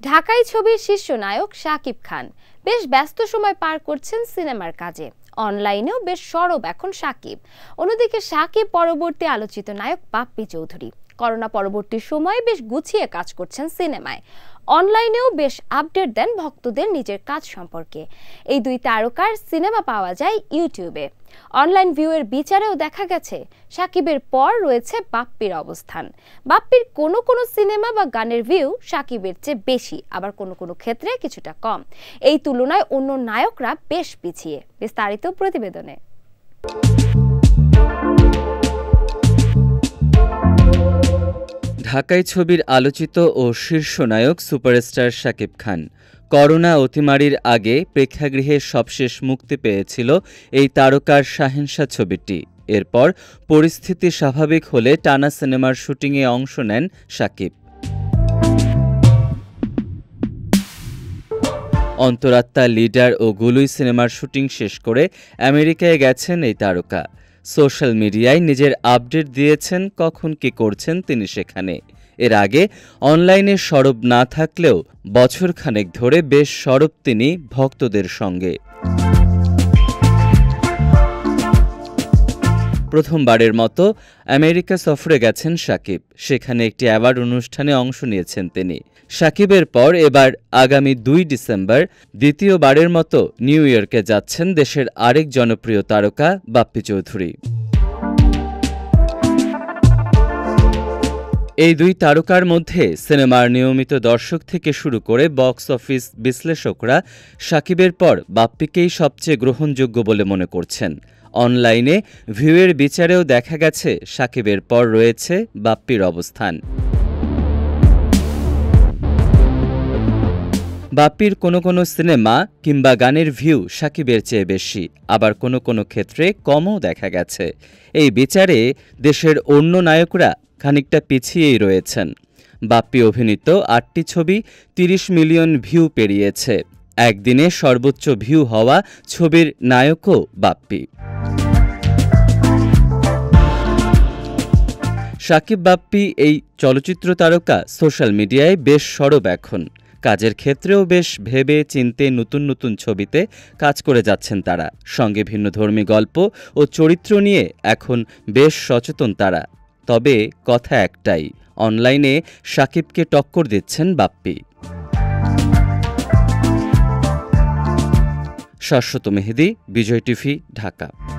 ঢাকাই ছবির শীর্ষ নায়ক শাকিব খান বেশ ব্যস্ত সময় পার করছেন সিনেমার কাজে। অনলাইনেও বেশ সরব এখন শাকিব। অন্যদিকে শাকিব পরবর্তী আলোচিত নায়ক বাপ্পি চৌধুরী করোনা পরবর্তী সময়ে বেশ গুছিয়ে কাজ করছেন সিনেমায়। অনলাইনেও বেশ আপডেট দেন ভক্তদের নিজের কাজ সম্পর্কে। এই দুই তারকার সিনেমা পাওয়া যায় ইউটিউবে। অনলাইন ভিউয়ের বিচারেও দেখা গেছে শাকিবের পর রয়েছে বাপ্পির অবস্থান। বাপ্পির কোনো কোনো সিনেমা বা গানের ভিউ শাকিবের চেয়ে বেশি, আবার কোনো কোনো ক্ষেত্রে কিছুটা কম। এই তুলনায় অন্য নায়করা বেশ পিছিয়ে। বিস্তারিত প্রতিবেদনে। ঢাকাই ছবির আলোচিত ও শীর্ষ নায়ক সুপারস্টার শাকিব খান। করোনা অতিমারির আগে প্রেক্ষাগৃহে সবশেষ মুক্তি পেয়েছিল এই তারকার শাহেনশাহ ছবিটি। এরপর পরিস্থিতি স্বাভাবিক হলে টানা সিনেমার শুটিংয়ে অংশ নেন শাকিব। অন্তরাত্মা, লিডার ও গুলুই সিনেমার শুটিং শেষ করে আমেরিকায় গেছেন এই তারকা। সোশ্যাল মিডিয়ায় নিজের আপডেট দিয়েছেন কখন কি করছেন তিনি সেখানে। এর আগে অনলাইনে সরব না থাকলেও বছরখানেক ধরে বেশ সরব তিনি ভক্তদের সঙ্গে। প্রথমবারের মতো আমেরিকা সফরে গেছেন শাকিব। সেখানে একটি অ্যাওয়ার্ড অনুষ্ঠানে অংশ নিয়েছেন তিনি। শাকিবের পর এবার আগামী 2 ডিসেম্বর দ্বিতীয়বারের মতো নিউ ইয়র্কে যাচ্ছেন দেশের আরেক জনপ্রিয় তারকা বাপ্পি চৌধুরী। এই দুই তারকার মধ্যে সিনেমার নিয়মিত দর্শক থেকে শুরু করে বক্স অফিস বিশ্লেষকরা শাকিবের পর বাপ্পিকেই সবচেয়ে গ্রহণযোগ্য বলে মনে করছেন। অনলাইনে ভিউয়ের বিচারেও দেখা গেছে শাকিবের পর রয়েছে বাপ্পির অবস্থান। বাপ্পির কোনো কোনো সিনেমা কিংবা গানের ভিউ শাকিবের চেয়ে বেশি, আবার কোনো কোনো ক্ষেত্রে কমও দেখা গেছে। এই বিচারে দেশের অন্য নায়করা খানিকটা পিছিয়েই রয়েছেন। বাপ্পি অভিনীত 8টি ছবি 30 মিলিয়ন ভিউ পেরিয়েছে। একদিনে সর্বোচ্চ ভিউ হওয়া ছবির নায়কও বাপ্পি। শাকিব বাপ্পি এই চলচ্চিত্র তারকা সোশ্যাল মিডিয়ায় বেশ সরব এখন। কাজের ক্ষেত্রেও বেশ ভেবে চিন্তে নতুন নতুন ছবিতে কাজ করে যাচ্ছেন তারা। সঙ্গে ভিন্নধর্মী গল্প ও চরিত্র নিয়ে এখন বেশ সচেতন তারা। তবে কথা একটাই, অনলাইনে শাকিবকে টক্কর দিচ্ছেন বাপ্পি। শাশ্বত মেহেদী, বিজয় টিভি, ঢাকা।